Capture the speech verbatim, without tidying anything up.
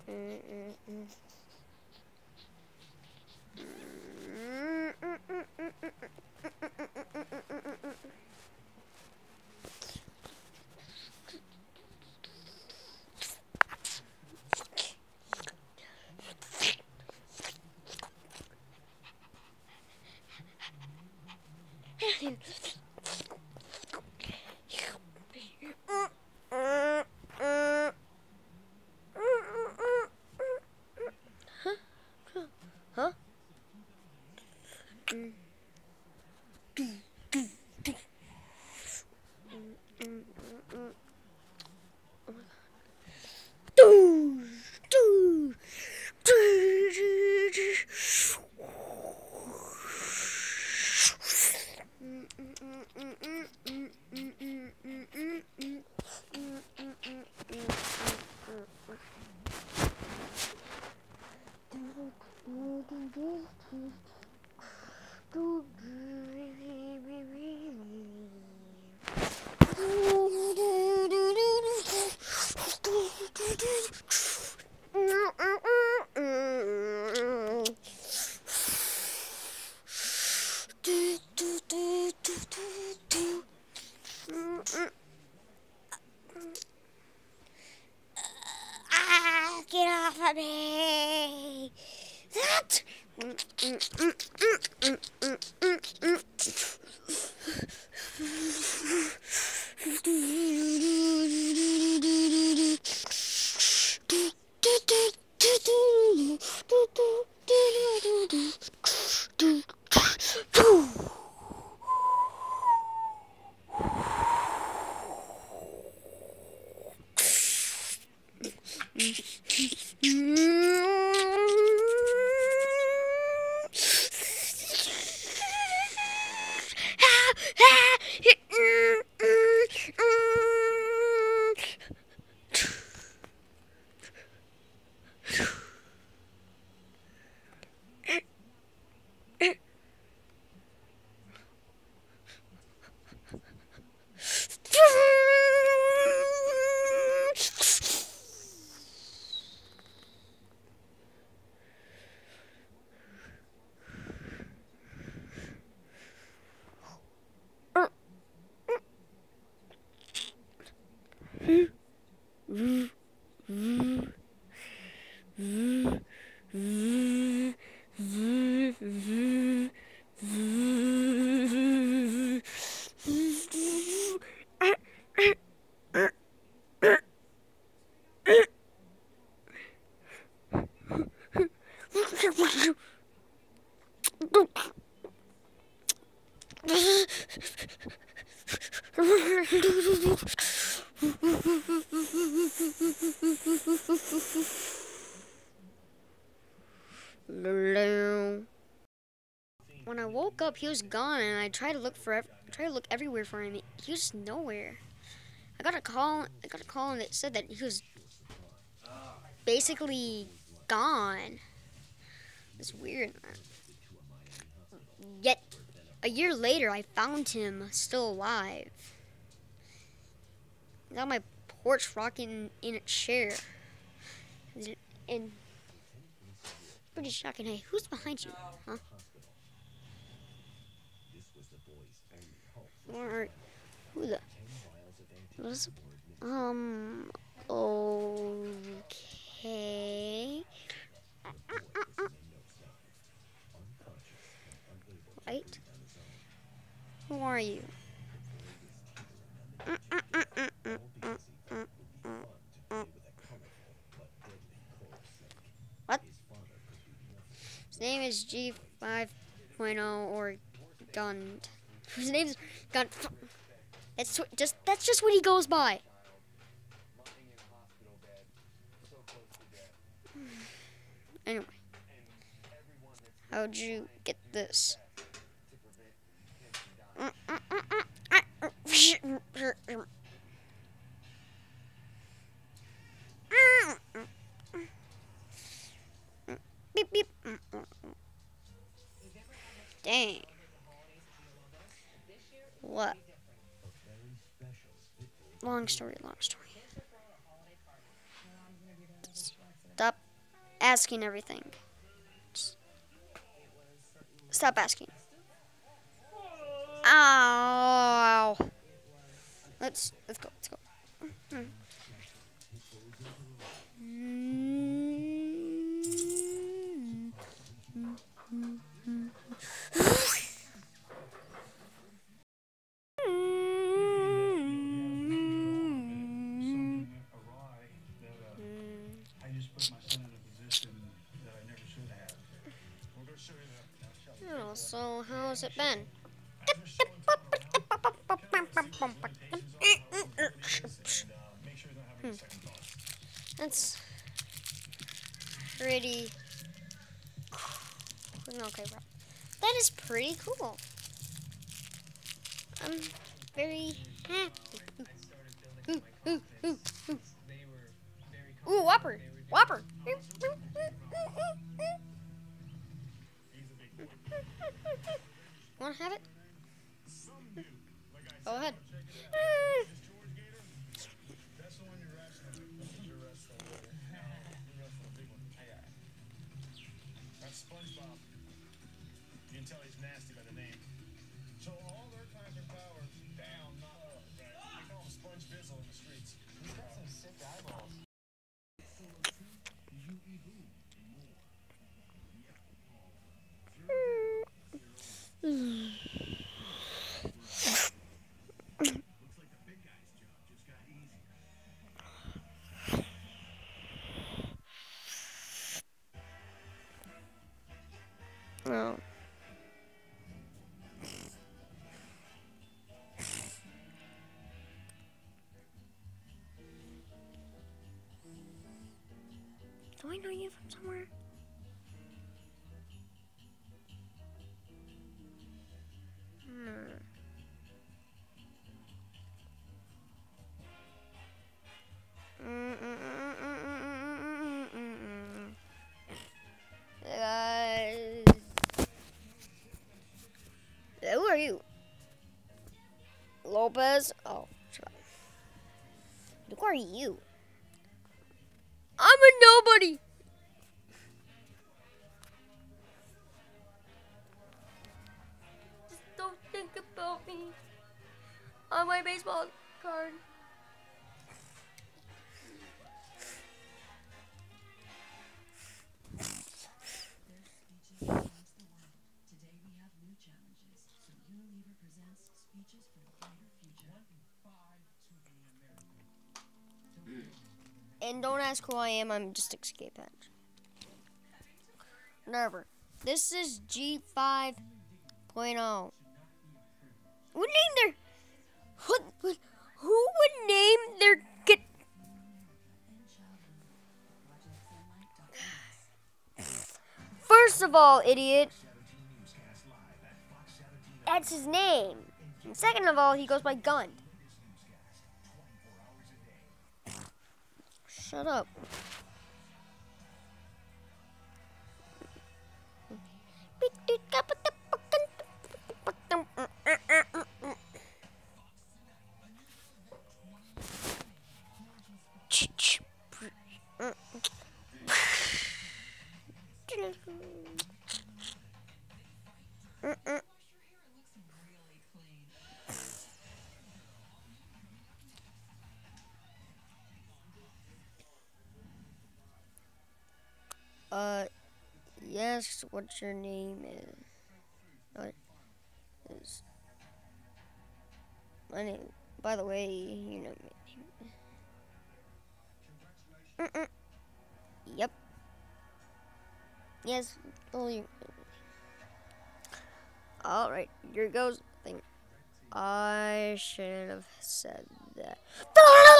Huh? Ah, get off of me! That. When I woke up, he was gone, and I tried to look for ev tried to look everywhere for him. He was just nowhere. I got a call. I got a call, and it said that he was basically gone. It's weird. Yet, a year later, I found him still alive. He's on my porch, rocking in a chair. And pretty shocking. Hey, who's behind you? Huh? Or who the? What's, um. Okay. Right? Who are you? What? His name is G five point oh or Gun. His name's Gun. That's just that's just what he goes by. Anyway, how'd you get this? Beep beep. Dang. What? Long story, long story. Stop asking everything. Just stop asking. Ow. Let's let's go. Let's go. Mm. Oh, so how's it been? Hmm. That's pretty okay, bro. That is pretty cool. I'm very happy. Ooh, ooh, ooh, ooh. Ooh, Whopper, Whopper. Want to have it? Go ahead. SpongeBob. You can tell he's nasty by the name. So all their kinds of powers down, not up. Right? We call him Sponge Bizzle in the streets. He's got some sick eyeballs. No. Do I know you from somewhere? Hmm. Uh, who are you? Lopez? Oh, shut up. Who are you? I'm a nobody. Just don't think about me on my baseball card. And don't ask who I am, I'm just escape hatch. Never. This is G five point oh. Who named their... Who, who, who would name their... Get, First of all, idiot. That's his name. And second of all, he goes by Gun. Shut up. Uh, yes, what's your name is? What is my name? By the way, you know my name. Mm-mm. Yep. Yes. Only. All right. Here goes the thing. I should have said that.